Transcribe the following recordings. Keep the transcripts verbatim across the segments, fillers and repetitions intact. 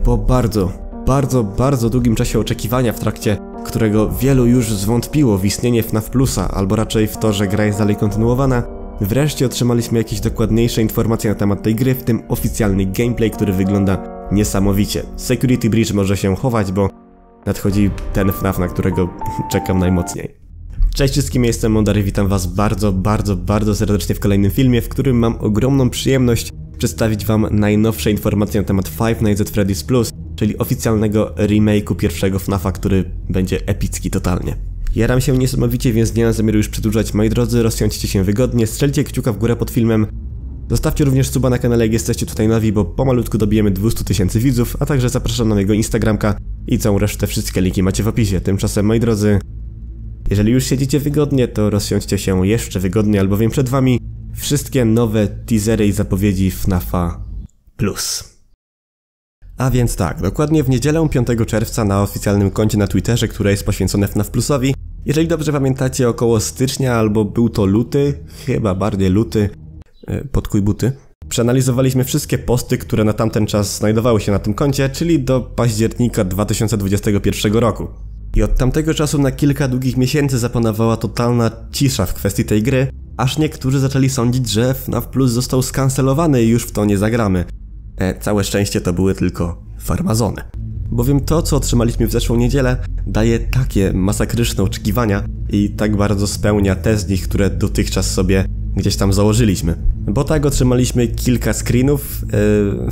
Po bardzo, bardzo, bardzo długim czasie oczekiwania, w trakcie którego wielu już zwątpiło w istnienie F NAF Plusa, albo raczej w to, że gra jest dalej kontynuowana, wreszcie otrzymaliśmy jakieś dokładniejsze informacje na temat tej gry, w tym oficjalny gameplay, który wygląda niesamowicie. Security Breach może się chować, bo nadchodzi ten F NAF, na którego czekam najmocniej. Cześć wszystkim, jestem Mondary, witam was bardzo, bardzo, bardzo serdecznie w kolejnym filmie, w którym mam ogromną przyjemność przedstawić wam najnowsze informacje na temat Five Nights at Freddy's Plus, czyli oficjalnego remake'u pierwszego F NAFa, który będzie epicki totalnie. Jaram się niesamowicie, więc nie mam zamiaru już przedłużać. Moi drodzy, rozsiądźcie się wygodnie, strzelcie kciuka w górę pod filmem, zostawcie również suba na kanale, jak jesteście tutaj nowi, bo pomalutku dobijemy dwieście tysięcy widzów, a także zapraszam na mojego Instagramka i całą resztę, wszystkie linki macie w opisie. Tymczasem, moi drodzy, jeżeli już siedzicie wygodnie, to rozsiądźcie się jeszcze wygodniej, albowiem przed wami wszystkie nowe teasery i zapowiedzi F NAFa Plus. A więc tak, dokładnie w niedzielę piątego czerwca na oficjalnym koncie na Twitterze, które jest poświęcone F NAF Plusowi, jeżeli dobrze pamiętacie, około stycznia, albo był to luty, chyba bardziej luty, pod kuj buty, przeanalizowaliśmy wszystkie posty, które na tamten czas znajdowały się na tym koncie, czyli do października dwa tysiące dwudziestego pierwszego roku. I od tamtego czasu na kilka długich miesięcy zapanowała totalna cisza w kwestii tej gry, aż niektórzy zaczęli sądzić, że F NAF Plus został skancelowany i już w to nie zagramy. E, całe szczęście to były tylko farmazony. Bowiem to, co otrzymaliśmy w zeszłą niedzielę, daje takie masakryczne oczekiwania i tak bardzo spełnia te z nich, które dotychczas sobie gdzieś tam założyliśmy. Bo tak, otrzymaliśmy kilka screenów. E...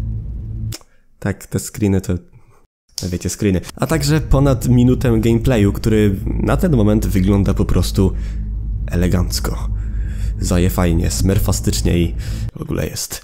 Tak, te screeny to... wiecie, screeny. A także ponad minutę gameplayu, który na ten moment wygląda po prostu elegancko. Zaje fajnie, smerfastycznie i w ogóle jest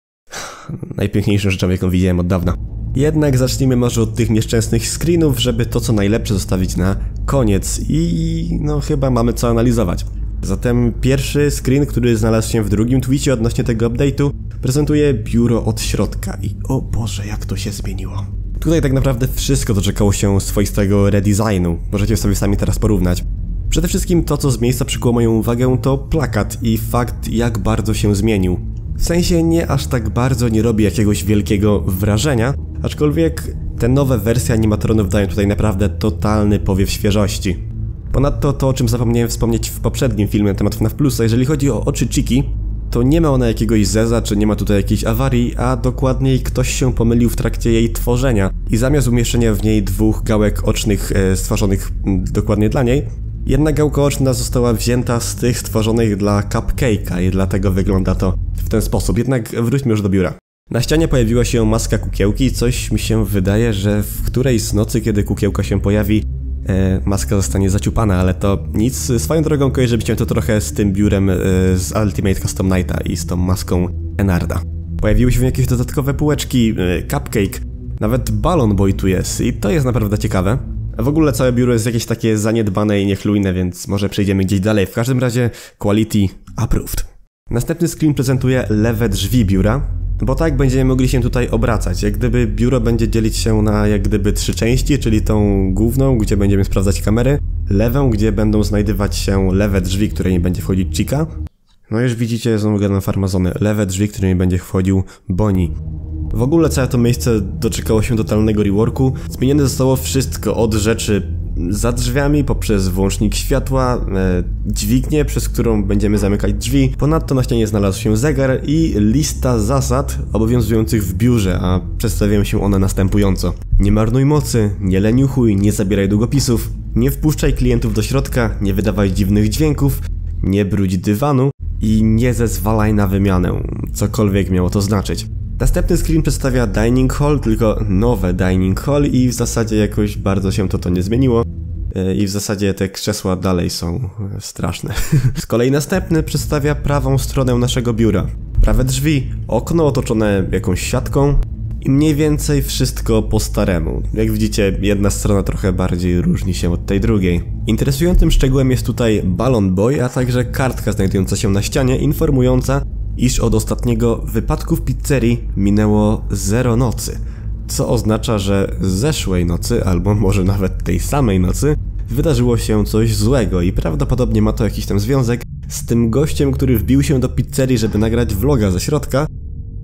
najpiękniejszą rzeczą, jaką widziałem od dawna. Jednak zacznijmy może od tych nieszczęsnych screenów, żeby to co najlepsze zostawić na koniec i no chyba mamy co analizować. Zatem pierwszy screen, który znalazł się w drugim tweetie odnośnie tego update'u, prezentuje biuro od środka i o Boże, jak to się zmieniło. Tutaj tak naprawdę wszystko doczekało się swoistego redesignu, możecie sobie sami teraz porównać. Przede wszystkim to, co z miejsca przykuło moją uwagę, to plakat i fakt, jak bardzo się zmienił. W sensie nie aż tak bardzo nie robi jakiegoś wielkiego wrażenia, aczkolwiek te nowe wersje animatronów dają tutaj naprawdę totalny powiew świeżości. Ponadto to, o czym zapomniałem wspomnieć w poprzednim filmie na temat F NAF Plusa, jeżeli chodzi o oczy Chiki, to nie ma ona jakiegoś zeza, czy nie ma tutaj jakiejś awarii, a dokładniej ktoś się pomylił w trakcie jej tworzenia i zamiast umieszczenia w niej dwóch gałek ocznych e, stworzonych m, dokładnie dla niej, jedna gałka oczna została wzięta z tych stworzonych dla Cupcake'a i dlatego wygląda to w ten sposób. Jednak wróćmy już do biura. Na ścianie pojawiła się maska kukiełki i coś mi się wydaje, że w którejś z nocy, kiedy kukiełka się pojawi, e, maska zostanie zaciupana, ale to nic. Swoją drogą kojarzy mi się to trochę z tym biurem e, z Ultimate Custom Nighta i z tą maską Enarda. Pojawiły się jakieś dodatkowe półeczki, e, Cupcake, nawet Balloon Boy tu jest i to jest naprawdę ciekawe. A w ogóle całe biuro jest jakieś takie zaniedbane i niechlujne, więc może przejdziemy gdzieś dalej. W każdym razie quality approved. Następny screen prezentuje lewe drzwi biura, bo tak będziemy mogli się tutaj obracać. Jak gdyby biuro będzie dzielić się na jak gdyby trzy części, czyli tą główną, gdzie będziemy sprawdzać kamery, lewą, gdzie będą znajdywać się lewe drzwi, którymi będzie wchodzić Chica. No już widzicie, znowu gadam farmazony, lewe drzwi, którymi będzie wchodził Bonnie. W ogóle całe to miejsce doczekało się totalnego reworku. Zmienione zostało wszystko, od rzeczy za drzwiami, poprzez włącznik światła, e, dźwignię, przez którą będziemy zamykać drzwi. Ponadto na ścianie znalazł się zegar i lista zasad obowiązujących w biurze, a przedstawiają się one następująco. Nie marnuj mocy, nie leniuchuj, nie zabieraj długopisów, nie wpuszczaj klientów do środka, nie wydawaj dziwnych dźwięków, nie brudź dywanu i nie zezwalaj na wymianę, cokolwiek miało to znaczyć. Następny screen przedstawia Dining Hall, tylko nowe Dining Hall i w zasadzie jakoś bardzo się to to nie zmieniło. I w zasadzie te krzesła dalej są straszne. Z kolei następny przedstawia prawą stronę naszego biura. Prawe drzwi, okno otoczone jakąś siatką i mniej więcej wszystko po staremu. Jak widzicie, jedna strona trochę bardziej różni się od tej drugiej. Interesującym szczegółem jest tutaj Balloon Boy, a także kartka znajdująca się na ścianie informująca, iż od ostatniego wypadku w pizzerii minęło zero nocy, co oznacza, że zeszłej nocy, albo może nawet tej samej nocy, wydarzyło się coś złego i prawdopodobnie ma to jakiś tam związek z tym gościem, który wbił się do pizzerii, żeby nagrać vloga ze środka,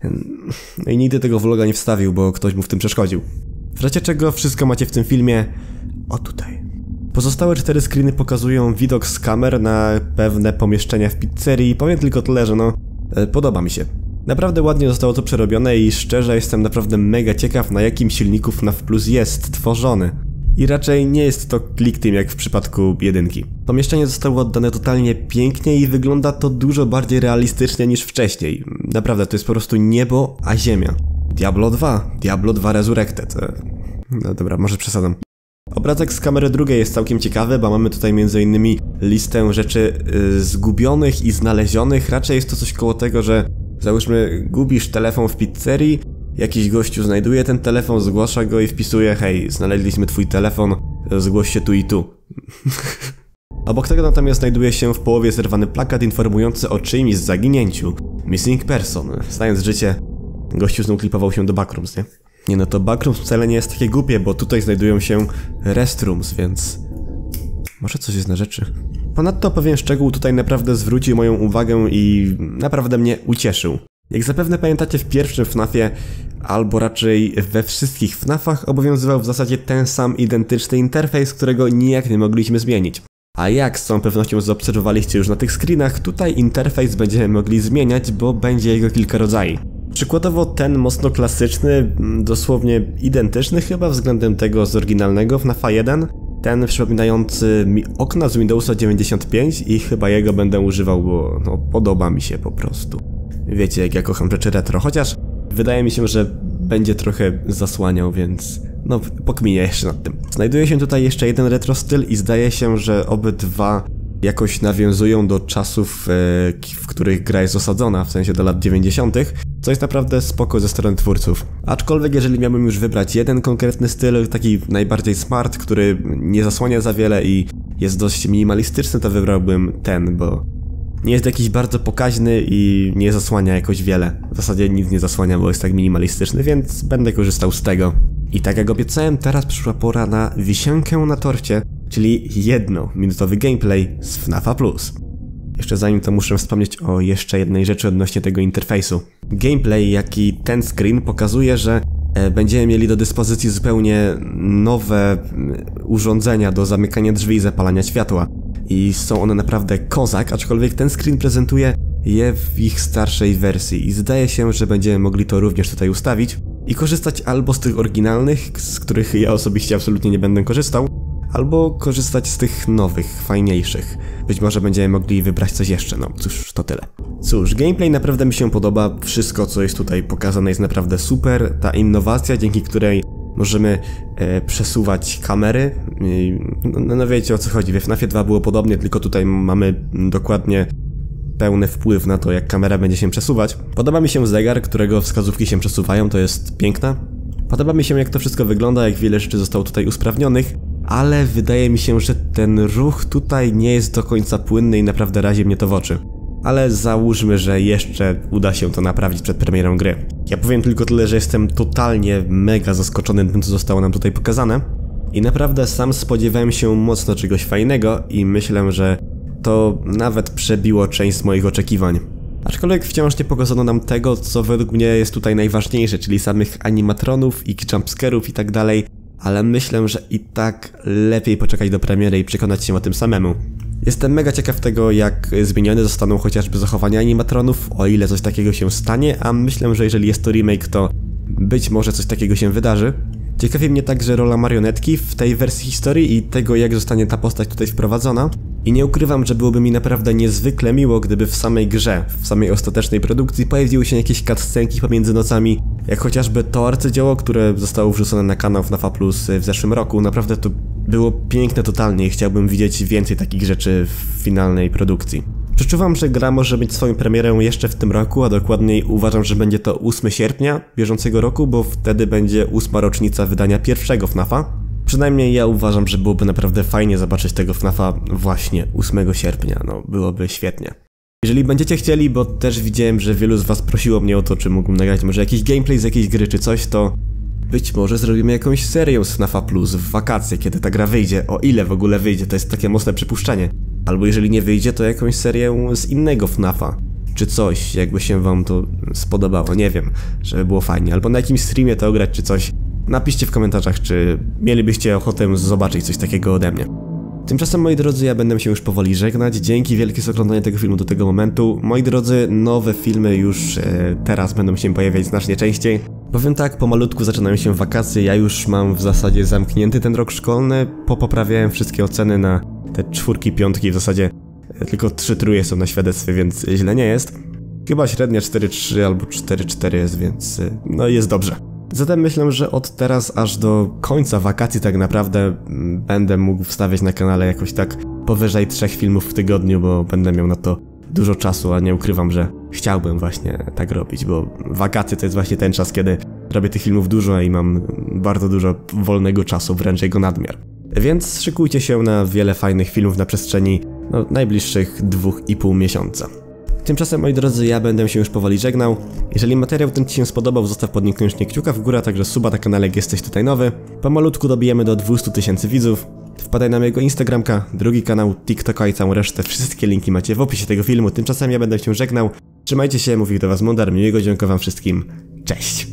No i nigdy tego vloga nie wstawił, bo ktoś mu w tym przeszkodził. W razie czego wszystko macie w tym filmie o tutaj. Pozostałe cztery screeny pokazują widok z kamer na pewne pomieszczenia w pizzerii. Powiem tylko tyle, że no, e, podoba mi się. Naprawdę ładnie zostało to przerobione i szczerze jestem naprawdę mega ciekaw, na jakim silniku F NAF Plus jest tworzony. I raczej nie jest to click team jak w przypadku jedynki. Pomieszczenie zostało oddane totalnie pięknie i wygląda to dużo bardziej realistycznie niż wcześniej. Naprawdę, to jest po prostu niebo, a ziemia. Diablo dwa, Diablo dwa Resurrected. No dobra, może przesadzam. Obrazek z kamery drugiej jest całkiem ciekawy, bo mamy tutaj między innymi listę rzeczy yy, zgubionych i znalezionych. Raczej jest to coś koło tego, że załóżmy gubisz telefon w pizzerii, jakiś gościu znajduje ten telefon, zgłasza go i wpisuje: hej, znaleźliśmy twój telefon, zgłoś się tu i tu. Obok tego natomiast znajduje się w połowie zerwany plakat informujący o czyimś zaginięciu. Missing person. Znając życie, gościu znów klipował się do backrooms, nie? Nie no, to backrooms wcale nie jest takie głupie, bo tutaj znajdują się restrooms, więc może coś jest na rzeczy. Ponadto pewien szczegół tutaj naprawdę zwrócił moją uwagę i naprawdę mnie ucieszył. Jak zapewne pamiętacie, w pierwszym F NAFie, albo raczej we wszystkich F NAFach, obowiązywał w zasadzie ten sam identyczny interfejs, którego nijak nie mogliśmy zmienić. A jak z całą pewnością zaobserwowaliście już na tych screenach, tutaj interfejs będziemy mogli zmieniać, bo będzie jego kilka rodzajów. Przykładowo ten mocno klasyczny, dosłownie identyczny chyba względem tego z oryginalnego F NAFa jeden, ten przypominający mi okna z Windowsa dziewięćdziesiąt pięć i chyba jego będę używał, bo no, podoba mi się po prostu. Wiecie, jak ja kocham rzeczy retro, chociaż wydaje mi się, że będzie trochę zasłaniał, więc no pokminię jeszcze nad tym. Znajduje się tutaj jeszcze jeden retro styl i zdaje się, że obydwa jakoś nawiązują do czasów, w których gra jest osadzona, w sensie do lat dziewięćdziesiątych, co jest naprawdę spoko ze strony twórców. Aczkolwiek jeżeli miałbym już wybrać jeden konkretny styl, taki najbardziej smart, który nie zasłania za wiele i jest dość minimalistyczny, to wybrałbym ten, bo nie jest jakiś bardzo pokaźny i nie zasłania jakoś wiele. W zasadzie nic nie zasłania, bo jest tak minimalistyczny, więc będę korzystał z tego. I tak jak obiecałem, teraz przyszła pora na wisienkę na torcie, czyli jednominutowy gameplay z F NAFa Plus. Jeszcze zanim to muszę wspomnieć o jeszcze jednej rzeczy odnośnie tego interfejsu. Gameplay, jak i ten screen pokazuje, że będziemy mieli do dyspozycji zupełnie nowe urządzenia do zamykania drzwi i zapalania światła. I są one naprawdę kozak, aczkolwiek ten screen prezentuje je w ich starszej wersji i zdaje się, że będziemy mogli to również tutaj ustawić i korzystać albo z tych oryginalnych, z których ja osobiście absolutnie nie będę korzystał, albo korzystać z tych nowych, fajniejszych. Być może będziemy mogli wybrać coś jeszcze, no cóż, to tyle. Cóż, gameplay naprawdę mi się podoba, wszystko co jest tutaj pokazane jest naprawdę super, ta innowacja, dzięki której możemy e, przesuwać kamery, I, no, no wiecie o co chodzi, w F NAFie dwa było podobnie, tylko tutaj mamy dokładnie pełny wpływ na to, jak kamera będzie się przesuwać. Podoba mi się zegar, którego wskazówki się przesuwają, to jest piękne. Podoba mi się, jak to wszystko wygląda, jak wiele rzeczy zostało tutaj usprawnionych, ale wydaje mi się, że ten ruch tutaj nie jest do końca płynny i naprawdę razi mnie to w oczy. Ale załóżmy, że jeszcze uda się to naprawić przed premierą gry. Ja powiem tylko tyle, że jestem totalnie mega zaskoczony tym, co zostało nam tutaj pokazane. I naprawdę sam spodziewałem się mocno czegoś fajnego i myślę, że to nawet przebiło część z moich oczekiwań. Aczkolwiek wciąż nie pokazano nam tego, co według mnie jest tutaj najważniejsze, czyli samych animatronów, ich jumpscarów i tak dalej, ale myślę, że i tak lepiej poczekać do premiery i przekonać się o tym samemu. Jestem mega ciekaw tego, jak zmienione zostaną chociażby zachowania animatronów, o ile coś takiego się stanie, a myślę, że jeżeli jest to remake, to być może coś takiego się wydarzy. Ciekawi mnie także rola marionetki w tej wersji historii i tego, jak zostanie ta postać tutaj wprowadzona. I nie ukrywam, że byłoby mi naprawdę niezwykle miło, gdyby w samej grze, w samej ostatecznej produkcji pojawiły się jakieś cutscenki pomiędzy nocami, jak chociażby to arcydzieło, które zostało wrzucone na kanał F NAFa Plus w zeszłym roku. Naprawdę to było piękne totalnie i chciałbym widzieć więcej takich rzeczy w finalnej produkcji. Przeczuwam, że gra może mieć swoją premierę jeszcze w tym roku, a dokładniej uważam, że będzie to ósmego sierpnia bieżącego roku, bo wtedy będzie ósma rocznica wydania pierwszego F NAFa. Przynajmniej ja uważam, że byłoby naprawdę fajnie zobaczyć tego F NAFa właśnie ósmego sierpnia, no byłoby świetnie. Jeżeli będziecie chcieli, bo też widziałem, że wielu z was prosiło mnie o to, czy mógłbym nagrać może jakiś gameplay z jakiejś gry czy coś, to być może zrobimy jakąś serię z F NAFa Plus w wakacje, kiedy ta gra wyjdzie, o ile w ogóle wyjdzie, to jest takie mocne przypuszczenie. Albo jeżeli nie wyjdzie, to jakąś serię z innego F NAFa. czy coś, jakby się wam to spodobało, nie wiem, żeby było fajnie, albo na jakimś streamie to ograć czy coś. Napiszcie w komentarzach, czy mielibyście ochotę zobaczyć coś takiego ode mnie. Tymczasem, moi drodzy, ja będę się już powoli żegnać. Dzięki wielkie za oglądanie tego filmu do tego momentu. Moi drodzy, nowe filmy już e, teraz będą się pojawiać znacznie częściej. Powiem tak, pomalutku zaczynają się wakacje, ja już mam w zasadzie zamknięty ten rok szkolny. Popoprawiałem wszystkie oceny na te czwórki, piątki, w zasadzie e, tylko trzy truje są na świadectwie, więc źle nie jest. Chyba średnia cztery trzy albo cztery cztery jest, więc e, no jest dobrze. Zatem myślę, że od teraz aż do końca wakacji tak naprawdę będę mógł wstawiać na kanale jakoś tak powyżej trzech filmów w tygodniu, bo będę miał na to dużo czasu, a nie ukrywam, że chciałbym właśnie tak robić, bo wakacje to jest właśnie ten czas, kiedy robię tych filmów dużo i mam bardzo dużo wolnego czasu, wręcz jego nadmiar. Więc szykujcie się na wiele fajnych filmów na przestrzeni no, najbliższych dwóch i pół miesiąca. Tymczasem, moi drodzy, ja będę się już powoli żegnał. Jeżeli materiał ten Ci się spodobał, zostaw pod nim koniecznie kciuka w górę, a także suba na kanale, jak jesteś tutaj nowy. Pomalutku dobijemy do dwustu tysięcy widzów. Wpadaj na mojego Instagramka, drugi kanał, TikToka i całą resztę. Wszystkie linki macie w opisie tego filmu. Tymczasem ja będę się żegnał. Trzymajcie się, mówił do Was Mondar, miłego dziękuję Wam wszystkim. Cześć!